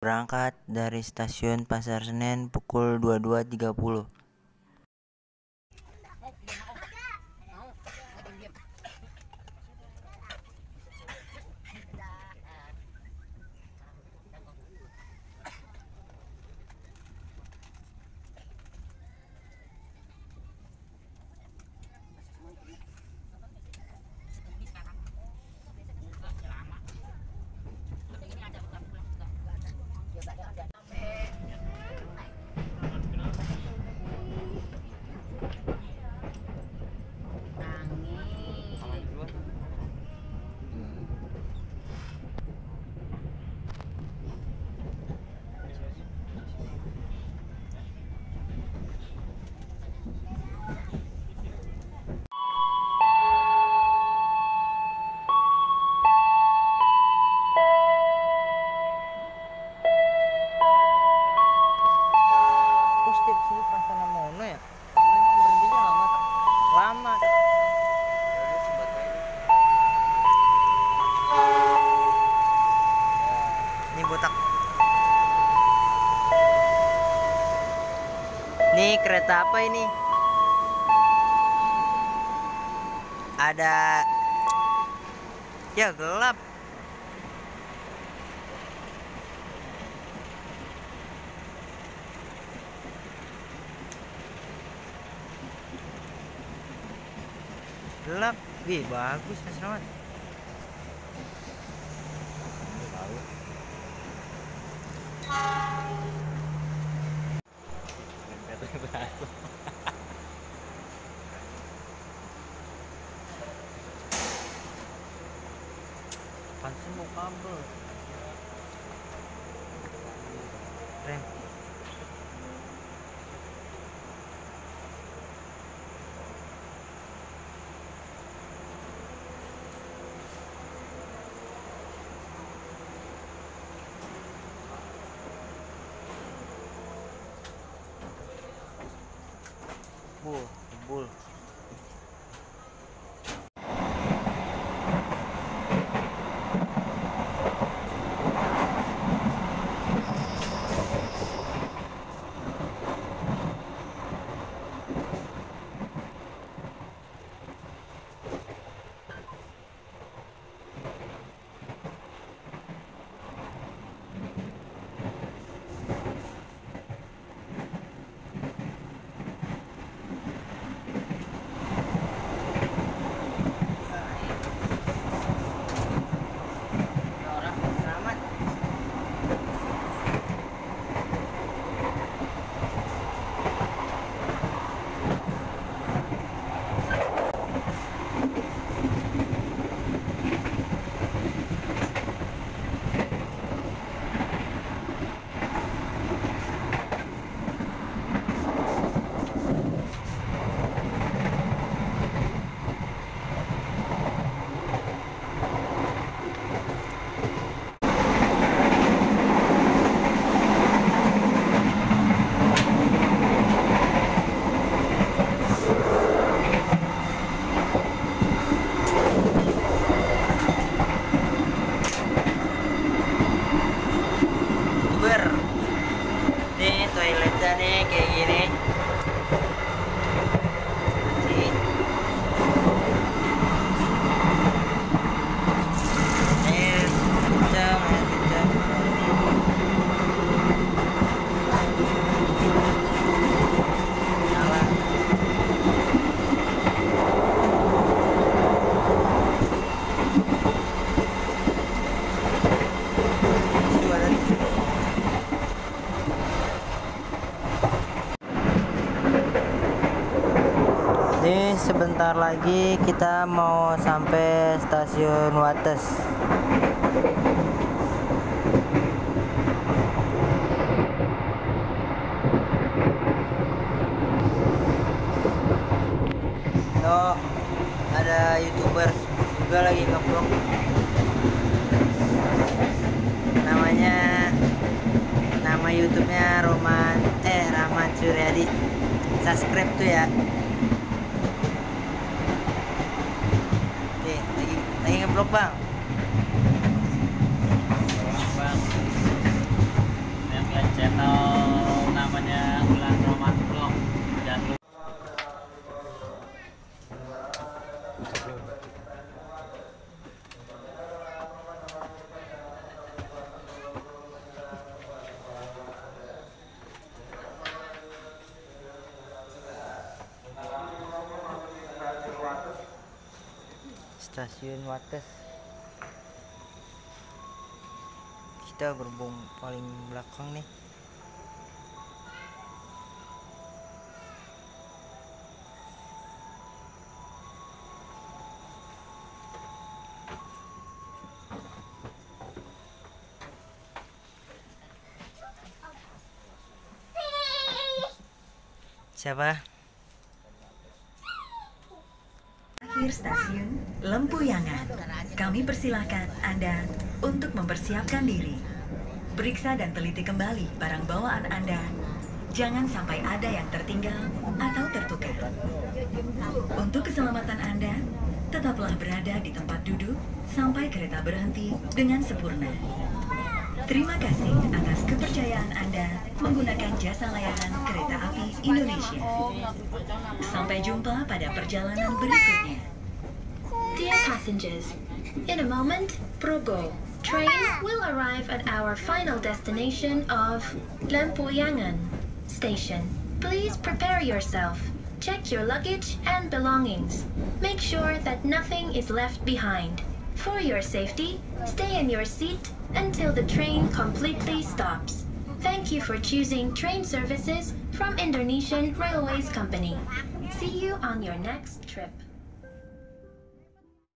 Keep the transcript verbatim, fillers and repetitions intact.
Berangkat dari stasiun Pasar Senen pukul dua puluh dua tiga puluh. Ini kereta apa ini? Ada, ya gelap. Gelap, wih bagus Mas Rahmat. Pansi mau kabel rem. Buh, bul. Nih toiletnya nih kayak gini. Air kencang, air kencang. Nyala. Ini sebentar lagi kita mau sampai stasiun Wates. No, ada YouTuber juga lagi nge-vlog. Namanya, nama YouTube-nya Roman eh Rahmat Suryadi. Subscribe tuh ya. Lagi ngeblok bang. Bang. stasiun Wates. Kita gerbong paling belakang nih. Siapa? Akhir stasiun Lempuyangan. Kami persilahkan Anda untuk mempersiapkan diri. Periksa dan teliti kembali barang bawaan Anda. Jangan sampai ada yang tertinggal atau tertukar. Untuk keselamatan Anda, tetaplah berada di tempat duduk sampai kereta berhenti dengan sempurna. Terima kasih atas kepercayaan Anda menggunakan jasa layanan kereta api Indonesia. Sampai jumpa pada perjalanan berikutnya. Dear passengers, in a moment, Progo train will arrive at our final destination of Lempuyangan Station. Please prepare yourself. Check your luggage and belongings. Make sure that nothing is left behind. For your safety, stay in your seat until the train completely stops. Thank you for choosing train services from Indonesian Railways Company. See you on your next trip.